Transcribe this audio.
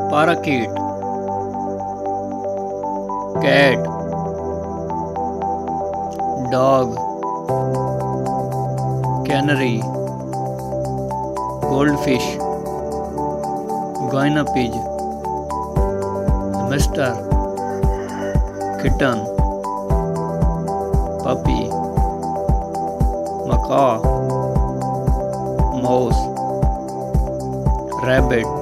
parakeet, cat, dog, canary, goldfish, guinea pig, hamster, kitten, puppy, macaw, mouse, rabbit,